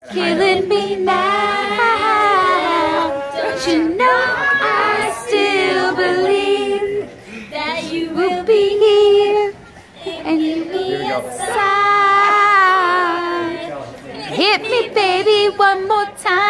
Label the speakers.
Speaker 1: Killing me now. Don't you know I still believe that you will be here and you'll be inside. Hit me, baby, one more time.